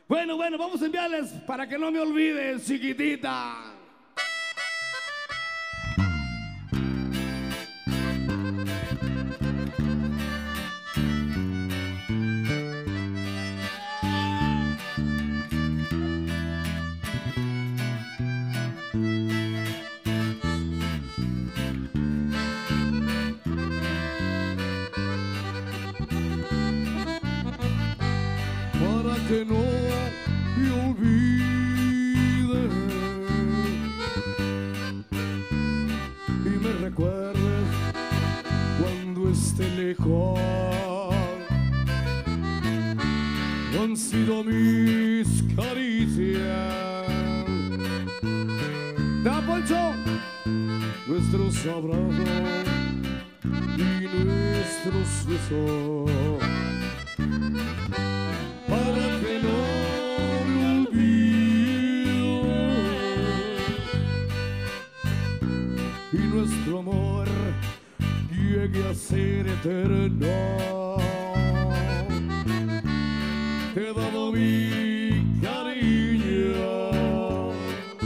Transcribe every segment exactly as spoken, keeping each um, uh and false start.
Bueno, bueno, vamos a enviarles para que no me olviden, chiquitita. Para que no me olvides y me recuerdes cuando esté lejos. Han sido mis caricias, ¡Da, Poncho! nuestros abrazos y nuestros besos. Para que no me olvides y nuestro amor llegue a ser eterno. Te he dado mi cariño,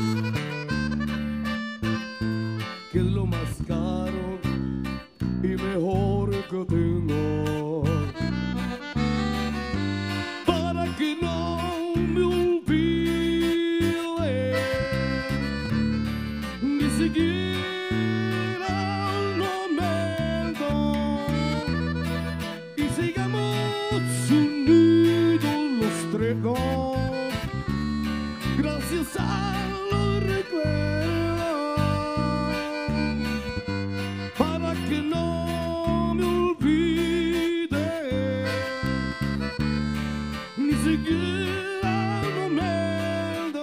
que es lo más caro y mejor que tengo. Que no me olvide, ni siquiera un momento, y sigamos unidos los tres, gracias a los recuerdos, para que no me olvide, ni siquiera un momento,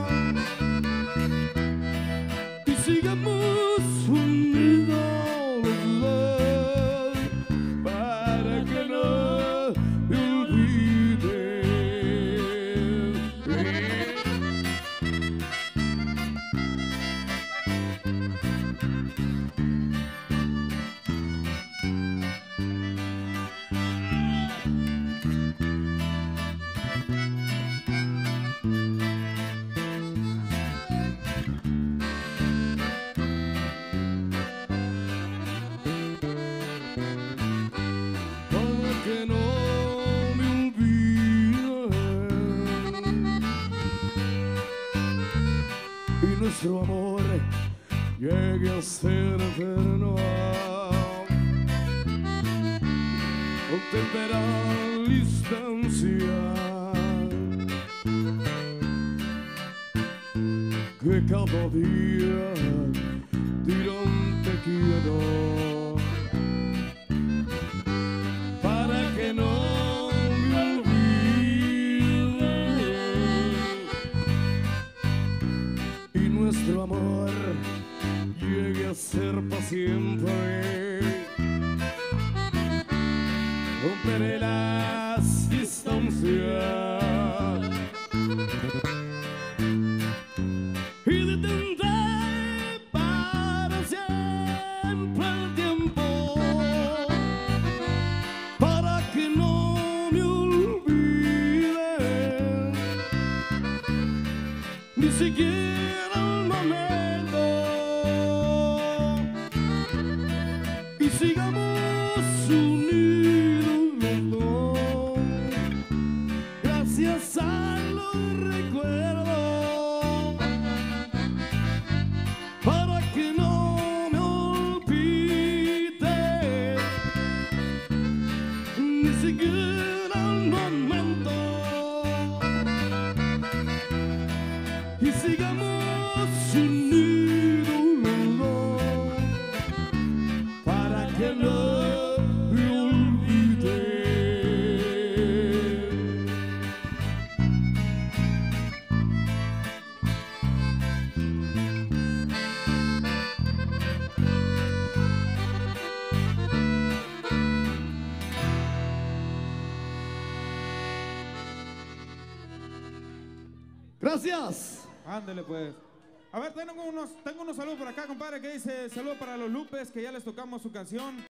y sigamos unidos los dos, para que no me olvide. Que no me olvide y nuestro amor llegue a ser eterno. Contemplará la distancia que cada día dirán te quiero. Que no me olvide y nuestro amor llegue a ser para siempre. Romperé las distancias y detendré para siempre el tiempo. Que no me olvide, ni siquiera un momento, y sigamos unidos los dos, gracias a los recuerdos, para que no me olvide, ni siquiera un momento, y sigamos unidos los dos, para que no me olvide. Gracias. Ándele pues. A ver, tengo unos, tengo unos saludos por acá, compadre, que dice saludos para los Lupes, que ya les tocamos su canción.